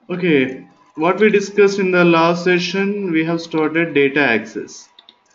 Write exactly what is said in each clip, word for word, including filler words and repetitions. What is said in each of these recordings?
Okay, what we discussed in the last session, we have started data access.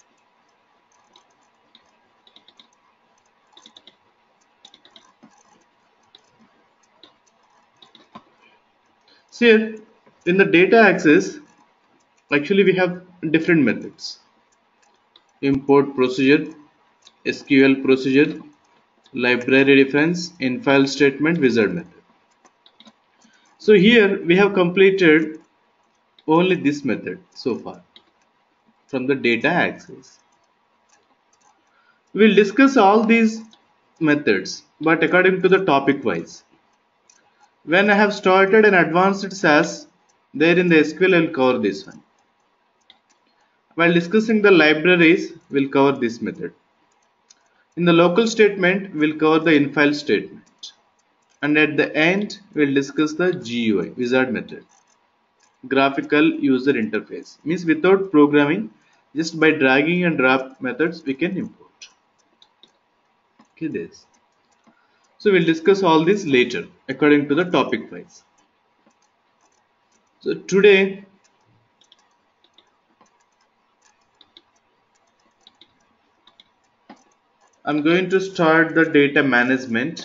See here, in the data access, actually we have different methods. Import procedure, S Q L procedure, library reference, infile statement, wizard method. So here we have completed only this method so far from the data access. We'll discuss all these methods, but according to the topic wise. When I have started an advanced S A S, there in the S Q L I will cover this one. While discussing the libraries, we'll cover this method. In the local statement, we'll cover the infile statement. And at the end, we'll discuss the G U I, wizard method. Graphical user interface. Means without programming, just by dragging and drop methods, we can import. Okay, this. So we'll discuss all this later, according to the topic wise. So today, I'm going to start the data management.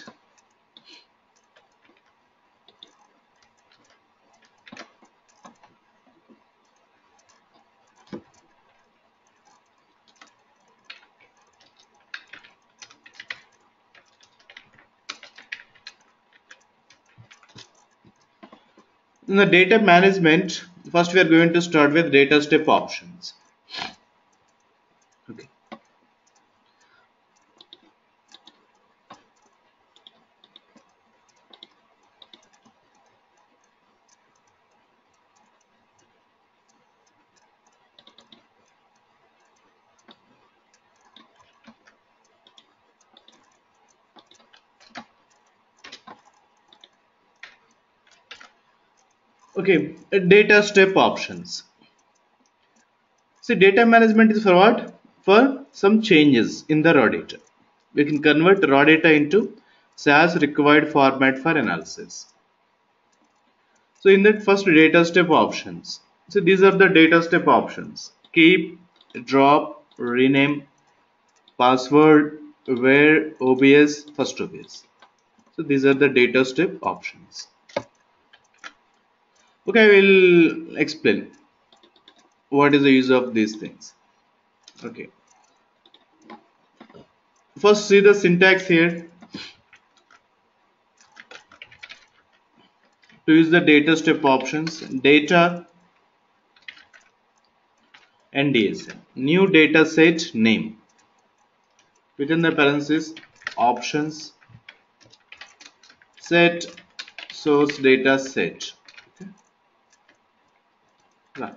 In the data management, first we are going to start with data step options. Okay. Okay, data step options. See, data management is for what? For some changes in the raw data. We can convert raw data into S A S required format for analysis. So in that first data step options. So these are the data step options. Keep, drop, rename, password, where, O B S, first O B S. So these are the data step options. Okay, I will explain what is the use of these things. Okay, first see the syntax here. To use the data step options, data and D S N, new data set name, within the parenthesis options, set source data set. Okay. Right.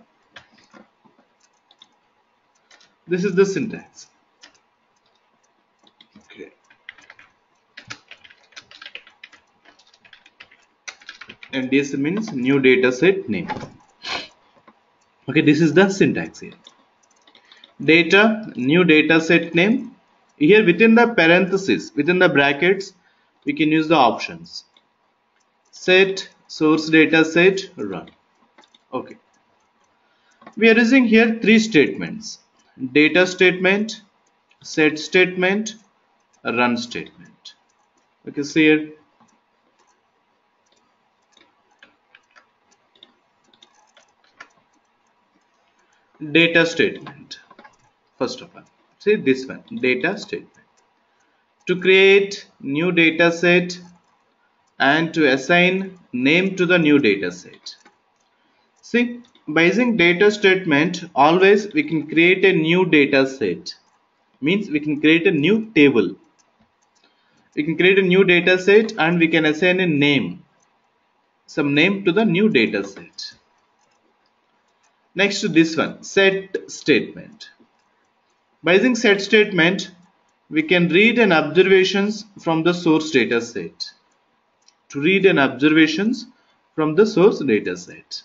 This is the syntax. Okay. And D S N means new data set name. Okay, this is the syntax here. Data, new data set name. Here within the parenthesis, within the brackets, we can use the options. Set source data set run. Okay. We are using here three statements. Data statement, set statement, run statement. Okay, see here. Data statement. First of all, see this one, data statement. To create new data set and to assign name to the new data set. See, by using data statement, always we can create a new data set. Means we can create a new table. We can create a new data set and we can assign a name. Some name to the new data set. Next to this one, set statement. By using set statement, we can read an observations from the source data set. To read an observations from the source data set.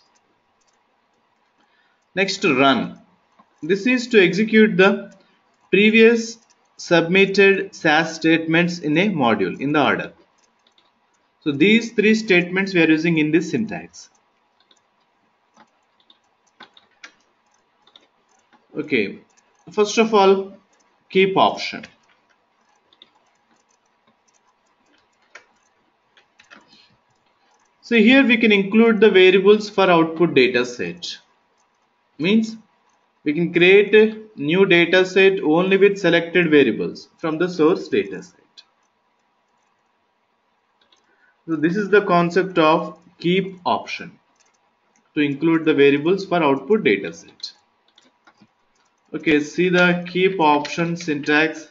Next, run. This is to execute the previous submitted S A S statements in a module in the order. So these three statements we are using in this syntax. Okay, first of all, keep option. So here we can include the variables for output data set. Means we can create a new data set only with selected variables from the source data set. So this is the concept of keep option, to include the variables for output data set. Okay, see the keep option syntax.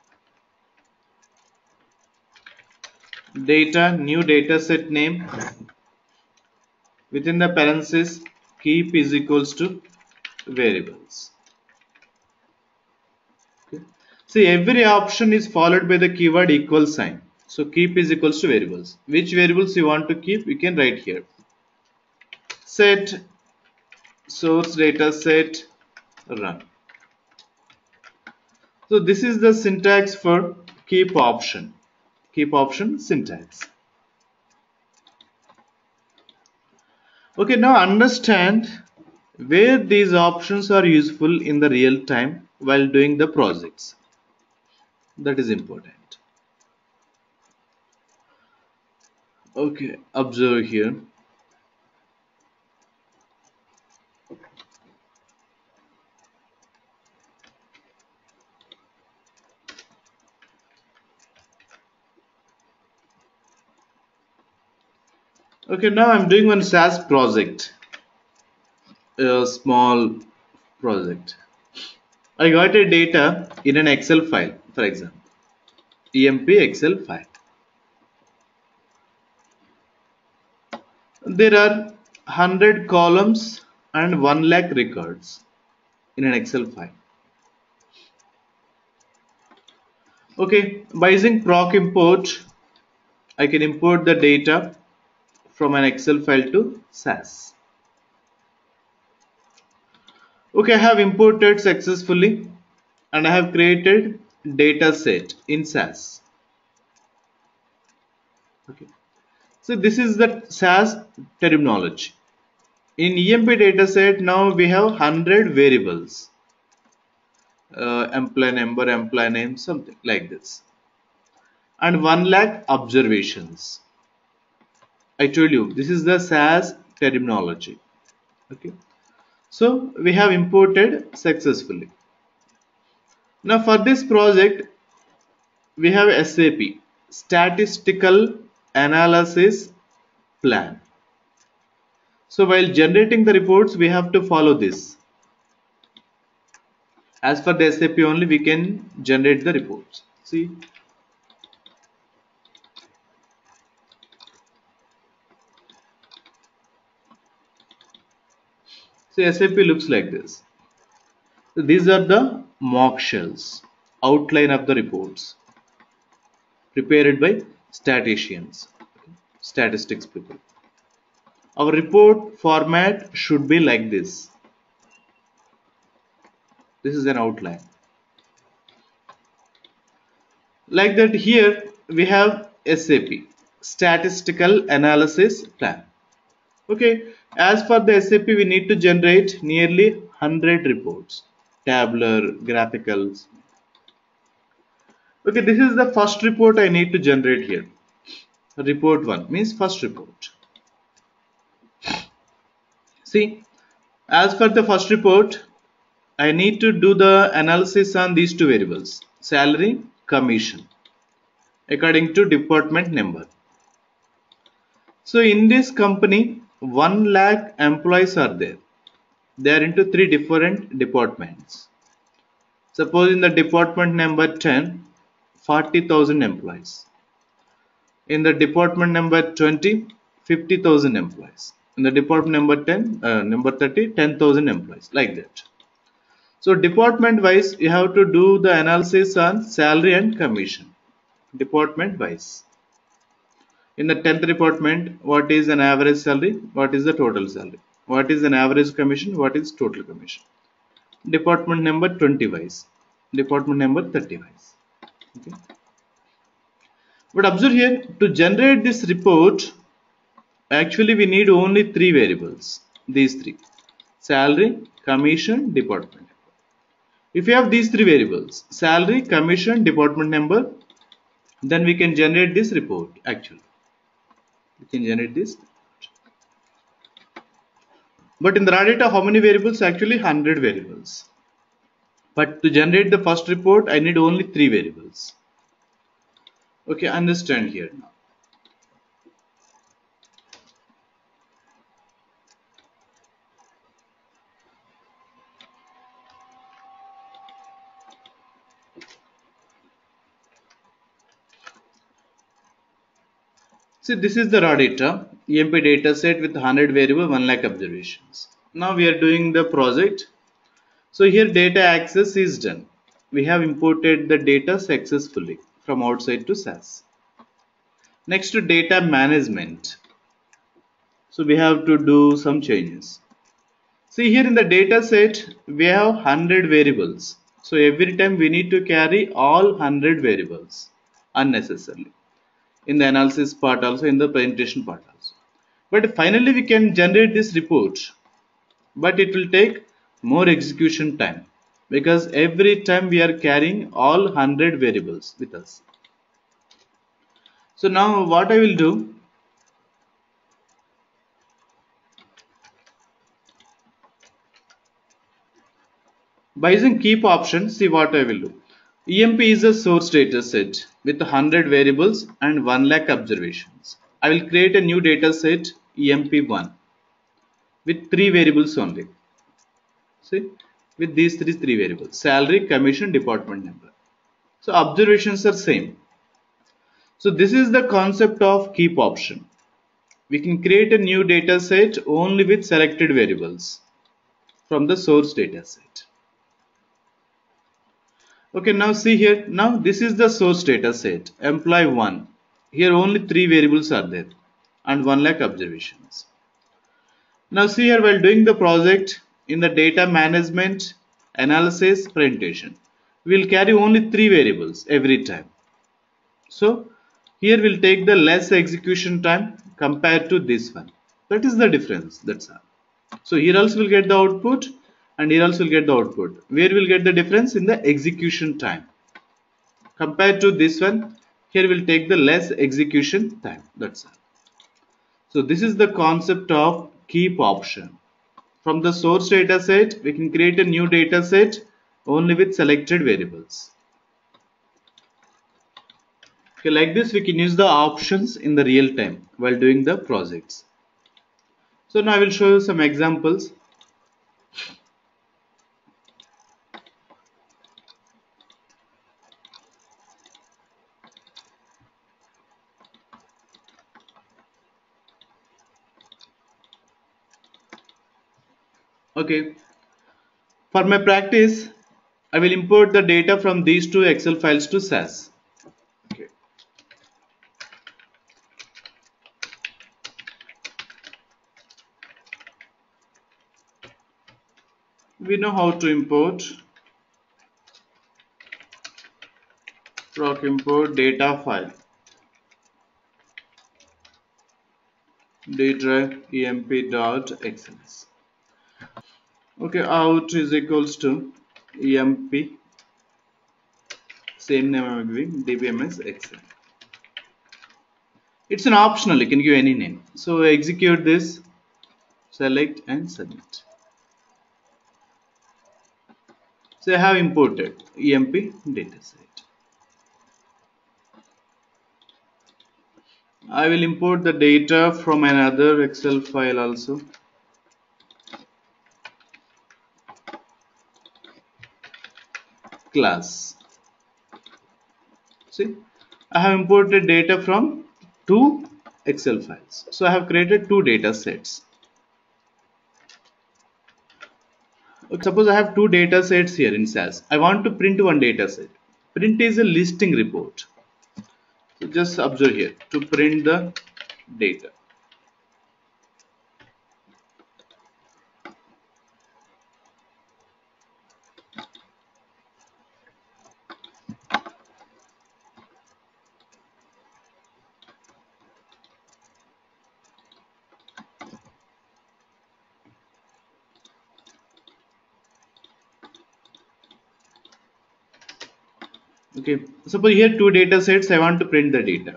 Data, new data set name, within the parenthesis keep is equals to variables. Okay. See, every option is followed by the keyword equal sign. So keep is equals to variables. Which variables you want to keep, you can write here. Set source data set run. So this is the syntax for keep option. Keep option syntax. Okay, now understand where these options are useful in the real time while doing the projects. That is important. Okay, observe here. Okay, now I'm doing one S A S project, a small project. I got a data in an Excel file, for example, E M P Excel file. There are one hundred columns and one lakh records in an Excel file. Okay, by using proc import, I can import the data from an Excel file to S A S. Okay, I have imported successfully and I have created data set in S A S. Okay. So this is the S A S terminology. In E M P dataset, now we have one hundred variables. Uh, employee number, employee name, something like this. And one lakh observations. I told you, this is the S A S terminology. Okay. So we have imported successfully. Now for this project, we have S A P, Statistical Analysis Plan. So while generating the reports, we have to follow this. As for the S A P only, we can generate the reports. See. So S A P looks like this. So these are the mock shells, outline of the reports prepared by statisticians, statistics people. Our report format should be like this. This is an outline. Like that, here we have S A P, Statistical Analysis Plan. Okay, as for the S A P, we need to generate nearly one hundred reports, tabular, graphicals. Okay, this is the first report I need to generate here. Report one means first report. See, as for the first report, I need to do the analysis on these two variables, salary, commission, according to department number. So in this company, one lakh employees are there. They are into three different departments. Suppose in the department number ten, forty thousand employees. In the department number twenty, fifty thousand employees. In the department number ten, uh, number thirty, ten thousand employees, like that. So department wise, you have to do the analysis on salary and commission. Department wise. In the tenth department, what is an average salary? What is the total salary? What is an average commission? What is total commission? Department number twenty wise. Department number thirty wise. Okay. But observe here, to generate this report, actually we need only three variables. These three: salary, commission, department. If you have these three variables, salary, commission, department number, then we can generate this report actually. We can generate this. But in the raw data, how many variables? Actually one hundred variables. But to generate the first report, I need only three variables. Okay, understand here now. See, this is the raw data, E M P data set with one hundred variable, one lakh observations. Now we are doing the project. So here data access is done. We have imported the data successfully from outside to S A S. Next to data management. So we have to do some changes. See here in the data set, we have one hundred variables. So every time we need to carry all one hundred variables unnecessarily. In the analysis part also, in the presentation part also. But finally we can generate this report, but it will take more execution time because every time we are carrying all one hundred variables with us. So now what I will do, by using keep option, see what I will do. E M P is a source data set with one hundred variables and one lakh observations. I will create a new data set E M P one with three variables only. See, with these three three variables: salary, commission, department number. So observations are same. So this is the concept of keep option. We can create a new data set only with selected variables from the source data set. Okay, now see here. Now this is the source data set. Employee one. Here only three variables are there and one lakh observations. Now see here, while doing the project in the data management, analysis, presentation, we will carry only three variables every time. So here we'll take the less execution time compared to this one. That is the difference. That's all. So here also we'll get the output and here also we'll get the output. Where we'll get the difference? In the execution time. Compared to this one, here we'll take the less execution time. That's all. So this is the concept of keep option. From the source data set, we can create a new data set only with selected variables. Okay, like this we can use the options in the real time while doing the projects. So now I will show you some examples. Okay, for my practice, I will import the data from these two Excel files to S A S. Okay. We know how to import. Proc import data file. D drive emp.xls. Okay, out is equals to emp, same name I'm giving, dbms excel. It's an optional, you can give any name. So execute this, select and submit. So I have imported emp dataset. I will import the data from another Excel file also. Class. See, I have imported data from two Excel files. So I have created two data sets. Okay, suppose I have two data sets here in S A S. I want to print one data set. Print is a listing report. So just observe here to print the data. Okay, suppose here two data sets, I want to print the data.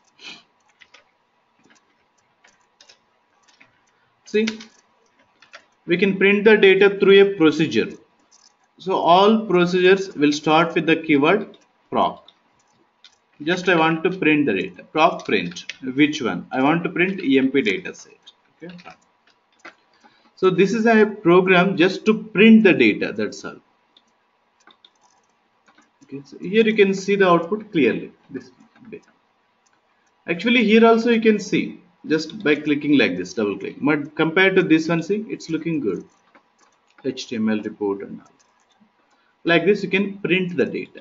See, we can print the data through a procedure. So all procedures will start with the keyword proc. Just I want to print the data. Proc print. Which one? I want to print E M P data set. Okay. So this is a program just to print the data. That's all. Okay. So here you can see the output clearly. This data. Actually, here also you can see just by clicking like this, double click. But compared to this one, see, it's looking good. H T M L report and all. Like this, you can print the data.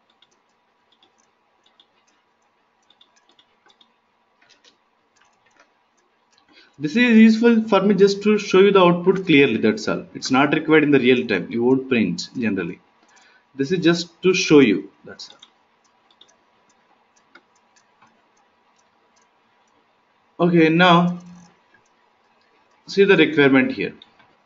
This is useful for me just to show you the output clearly, that's all. It's not required in the real time. You won't print generally. This is just to show you, that's all. Okay, now see the requirement here.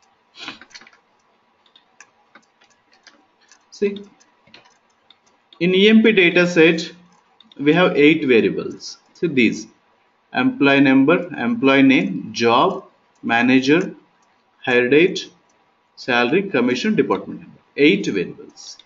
See, in E M P dataset, we have eight variables. See these: employee number, employee name, job, manager, hire date, salary, commission, department number. Eight variables.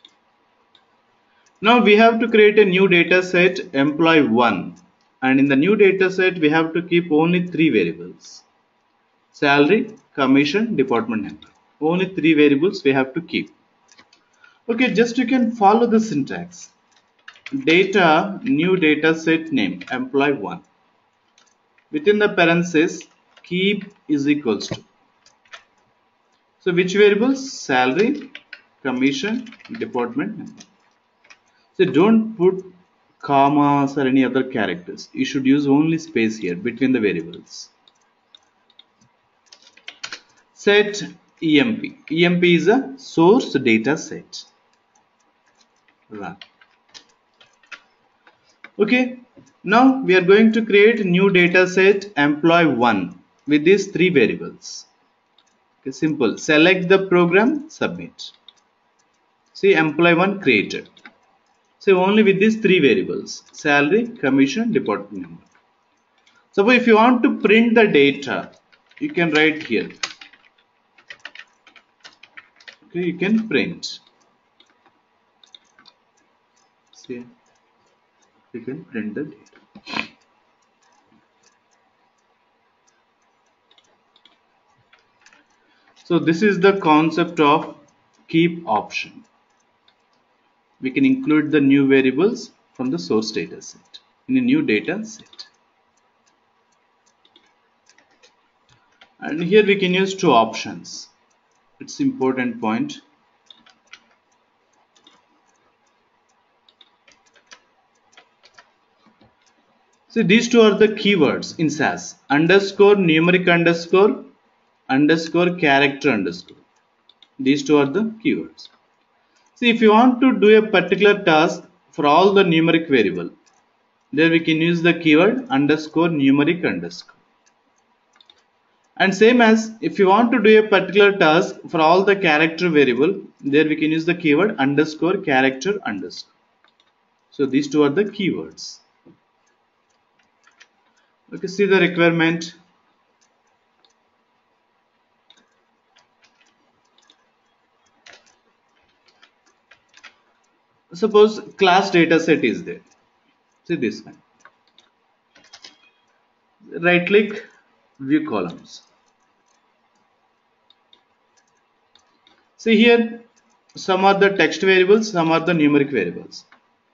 Now we have to create a new data set, employee one, and in the new data set we have to keep only three variables: salary, commission, department number. Only three variables we have to keep. Okay, just you can follow the syntax. Data, new data set name, employee one. Within the parenthesis, keep is equals to. So which variables? Salary, commission, department number. So don't put commas or any other characters. You should use only space here between the variables. Set E M P. E M P is a source data set. Run. Okay. Now we are going to create a new data set employee one with these three variables. Okay, simple. Select the program, submit. See, employee one created. So only with these three variables: salary, commission, department number. Suppose if you want to print the data, you can write here. Okay, you can print. See, you can print the data. So this is the concept of keep option. We can include the new variables from the source data set in a new data set. And here we can use two options. It's important point. So these two are the keywords in S A S: underscore, numeric underscore, underscore, character underscore. These two are the keywords. See, if you want to do a particular task for all the numeric variable, there we can use the keyword underscore, numeric underscore. And same as if you want to do a particular task for all the character variable, there we can use the keyword underscore, character underscore. So these two are the keywords. Okay, see the requirement. Suppose class data set is there. See this one. Right click, view columns. See here, some are the text variables, some are the numeric variables.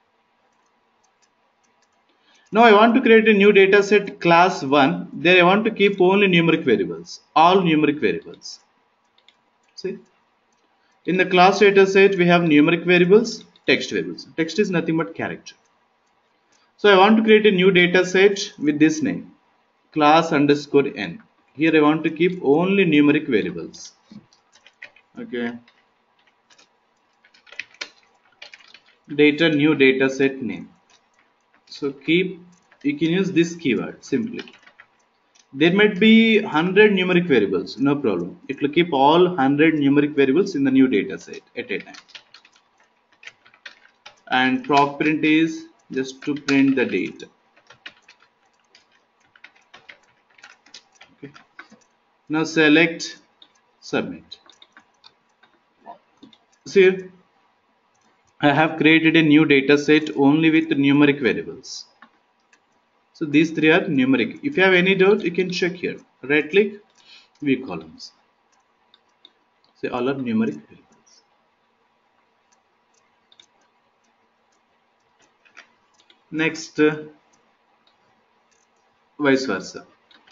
Now I want to create a new data set class one. There I want to keep only numeric variables, all numeric variables. See, in the class data set we have numeric variables, text variables. Text is nothing but character. So I want to create a new data set with this name, class underscore n. Here I want to keep only numeric variables. Okay. Data, new data set name. So keep, you can use this keyword simply. There might be one hundred numeric variables, no problem. It will keep all one hundred numeric variables in the new data set at a time. and proc print is just to print the date. Okay. Now select submit. See, I have created a new data set only with numeric variables. So these three are numeric. If you have any doubt, you can check here. Right click, view columns. See, all are numeric variables. Next, uh, vice versa.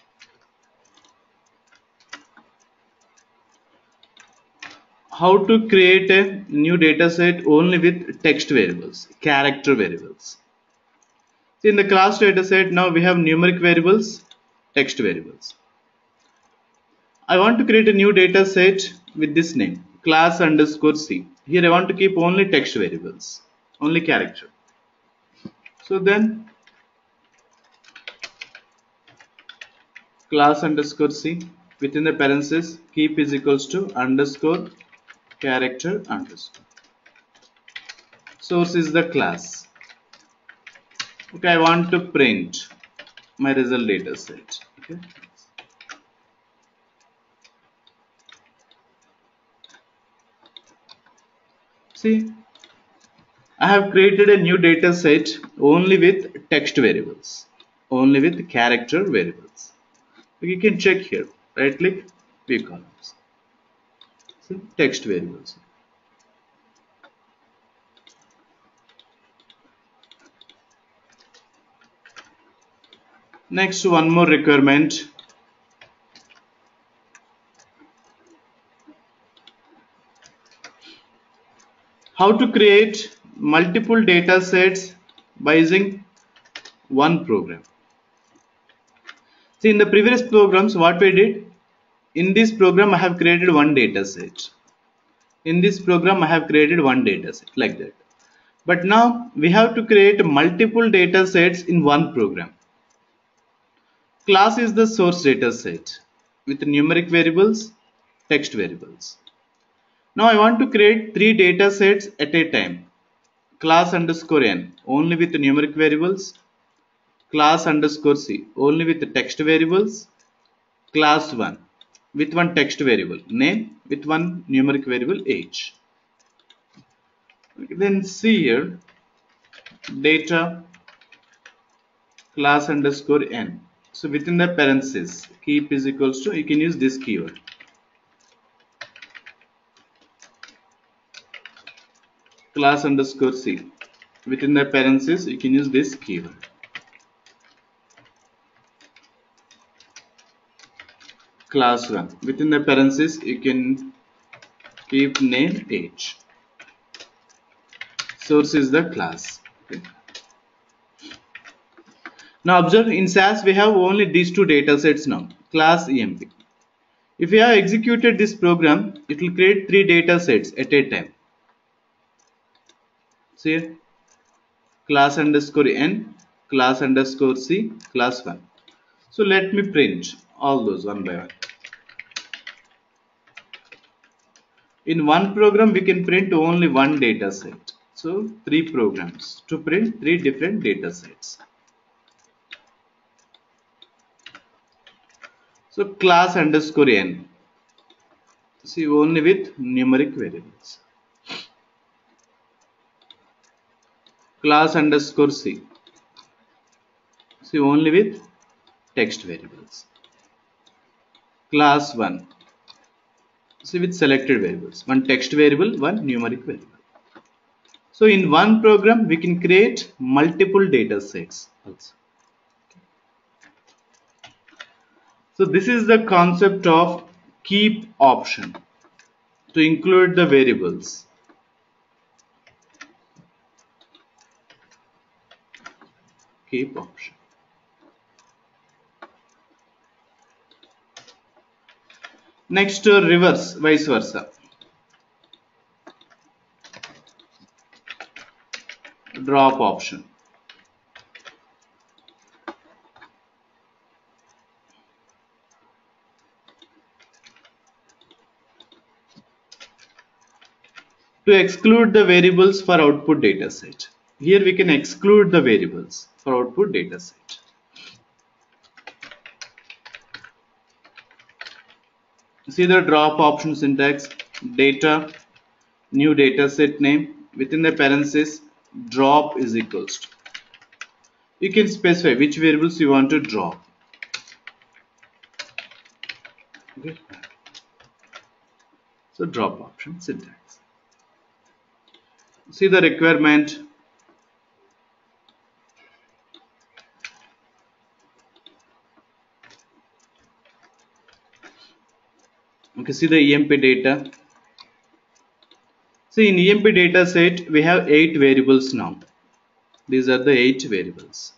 How to create a new data set only with text variables, character variables. See, in the class data set, now we have numeric variables, text variables. I want to create a new data set with this name, class underscore C. Here I want to keep only text variables, only character. So then class underscore C, within the parenthesis keep is equals to underscore character underscore. Source is the class. Okay, I want to print my result data set. Okay. See, I have created a new data set only with text variables, only with character variables. You can check here, right click, view columns. See, text variables. Next, one more requirement. How to create multiple data sets by using one program. See, in the previous programs, what we did, in this program I have created one data set. In this program I have created one data set, like that. But now we have to create multiple data sets in one program. Class is the source data set with numeric variables, text variables. Now I want to create three data sets at a time. Class underscore n only with numeric variables, class underscore c only with text variables, class one with one text variable name with one numeric variable age. Then see here data class underscore n. So within the parentheses keep is equals to, you can use this keyword. Class underscore c. Within the parentheses you can use this keyword. Class one. Within the parentheses you can keep name age. Source is the class. Okay. Now observe, in S A S we have only these two data sets now, class E M P. If we have executed this program, it will create three data sets at a time. See here, class underscore n, class underscore c, class one. So let me print all those one by one. In one program we can print only one data set. So three programs to print three different data sets. So class underscore n, see only with numeric variables. Class underscore c, see only with text variables. Class one, see with selected variables, one text variable, one numeric variable. So in one program we can create multiple data sets also. So this is the concept of keep option to include the variables. Keep option. Next, uh, reverse, vice versa. Drop option. to exclude the variables for output data set. Here we can exclude the variables for output data set. See the drop option syntax: data, new data set name, within the parenthesis drop is equals to. You can specify which variables you want to drop. Okay. So drop option syntax. See the requirement. Okay, see the E M P data. See in E M P data set we have eight variables now. These are the eight variables.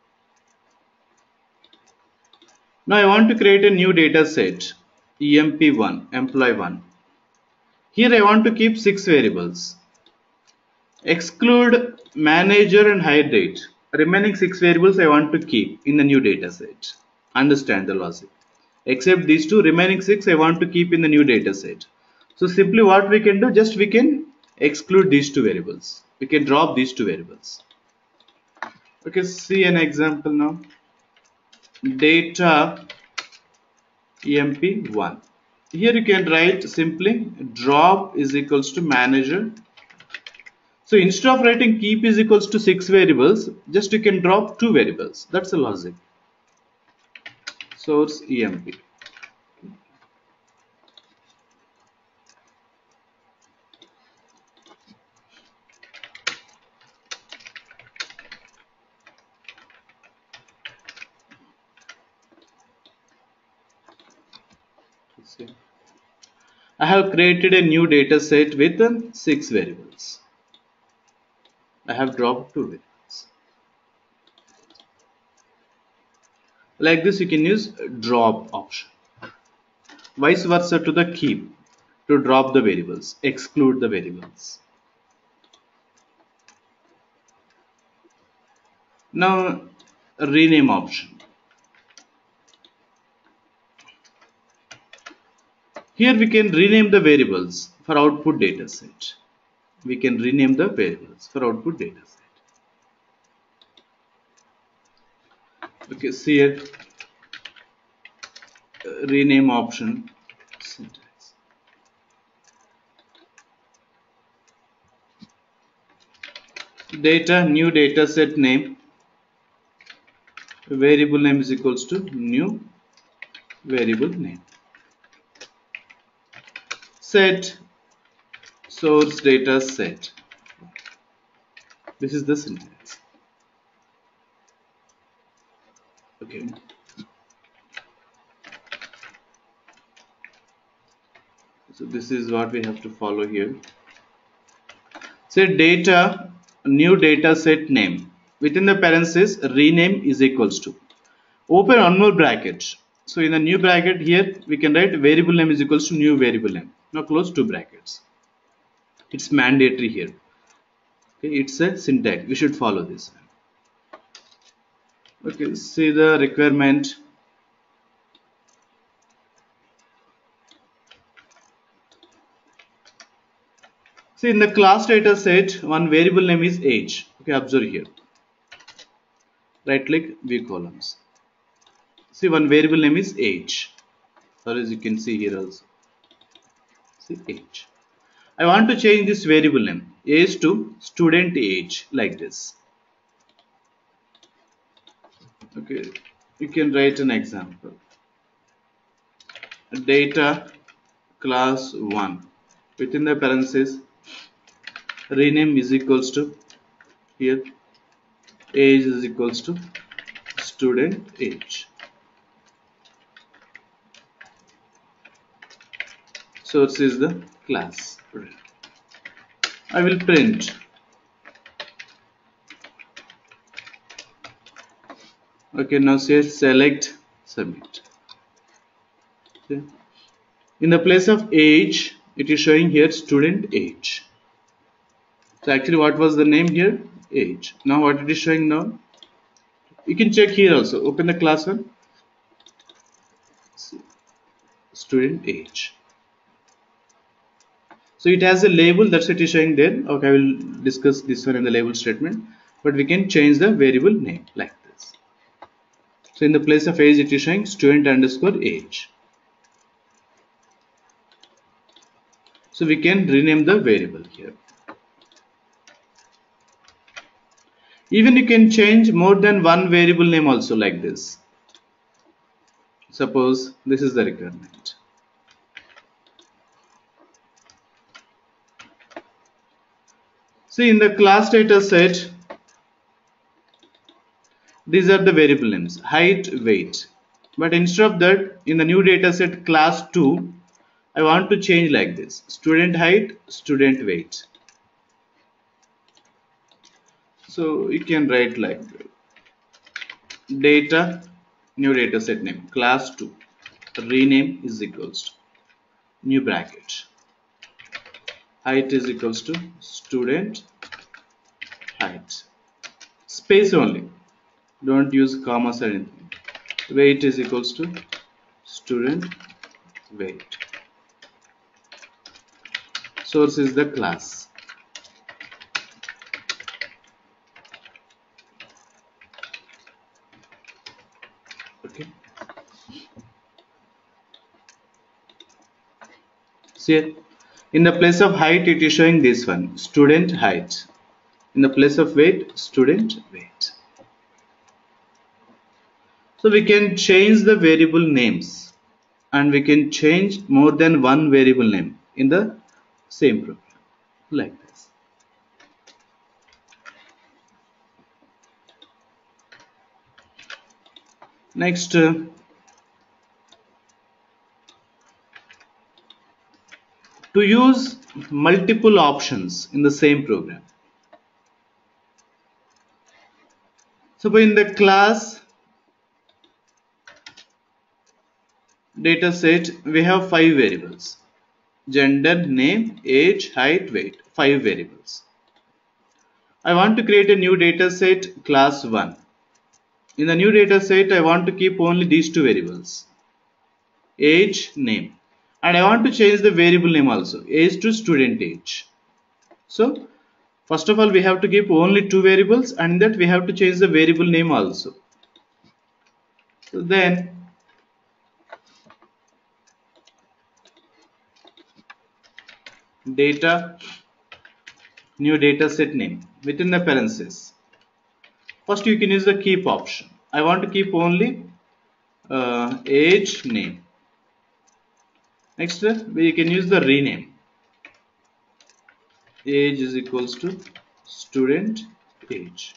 Now I want to create a new data set, E M P one, employee one. Here I want to keep six variables. Exclude manager and hire date. Remaining six variables I want to keep in the new data set. Understand the logic. Except these two, remaining six I want to keep in the new data set. So simply what we can do, just we can exclude these two variables. We can drop these two variables. Okay, see an example now. Data E M P one. Here you can write simply drop is equals to manager. So instead of writing keep is equals to six variables, just you can drop two variables. That's the logic. Source E M P. I have created a new data set with um, six variables. I have dropped two variables. Like this you can use drop option. Vice versa to the keep, to drop the variables, exclude the variables. Now rename option. Here we can rename the variables for output data set. We can rename the variables for output data set. Okay, see here, uh, rename option syntax. Data, new data set name, variable name is equals to new variable name. Set source data set. This is the syntax. Okay. So this is what we have to follow here. Say data, new data set name. Within the parenthesis, rename is equals to. Open one more bracket. So in the new bracket here, we can write variable name is equals to new variable name. Now close two brackets. It's mandatory here. Okay, it's a syntax. We should follow this. Okay, see the requirement. See in the class data set, one variable name is age. Okay, observe here. Right click, view columns. See one variable name is age. Or as you can see here also. See age. I want to change this variable name age to student age like this. Okay, you can write an example. Data class one. Within the parenthesis, rename is equals to here age is equals to student age. Source is the class. I will print. Okay, now say select submit. Okay. In the place of age, it is showing here student age. So actually what was the name here? Age. Now what it is showing now? You can check here also. Open the class one. Student age. So it has a label, that's it is showing there. Okay, I will discuss this one in the label statement, but we can change the variable name like this. So in the place of age it is showing student underscore age. So we can rename the variable here. Even you can change more than one variable name also like this. Suppose this is the requirement. See, in the class data set, these are the variable names, height, weight. But instead of that, in the new data set class two, I want to change like this: student height, student weight. So you can write like data, new data set name, class two, rename is equals to new bracket, height is equals to student height, space only, don't use commas or anything. Weight is equals to student weight. Source is the class. Okay. So here, in the place of height, it is showing this one, student height. In the place of weight, student weight. So we can change the variable names, and we can change more than one variable name in the same program like this. Next, uh, to use multiple options in the same program. So in the class data set, we have five variables: gender, name, age, height, weight. Five variables. I want to create a new data set class one. In the new data set, I want to keep only these two variables: age, name, and I want to change the variable name also, age to student age. So first of all, we have to keep only two variables, and that we have to change the variable name also. So then data, new data set name, within the parentheses. First you can use the keep option. I want to keep only uh, age, name. Next we can use the rename. Age is equals to student age.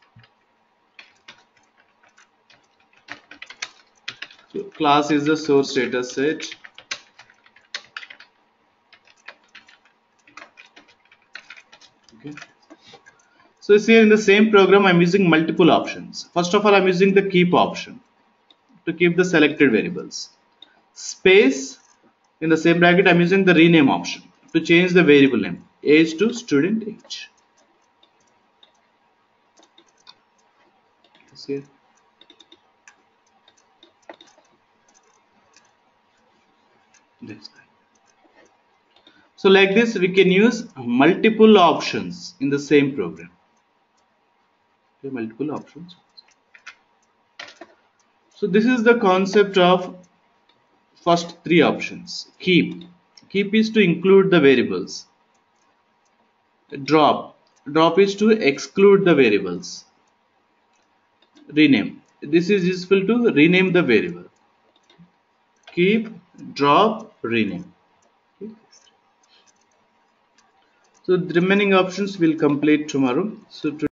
So class is the source data set. Okay. So here in the same program I'm using multiple options. First of all, I'm using the keep option to keep the selected variables. Space, in the same bracket I'm using the rename option to change the variable name, age to student age. See. That's right. So like this we can use multiple options in the same program. Okay, multiple options. So this is the concept of first three options. Keep. Keep is to include the variables. Drop. Drop is to exclude the variables. Rename. This is useful to rename the variable. Keep, drop, rename. So the remaining options will complete tomorrow. So today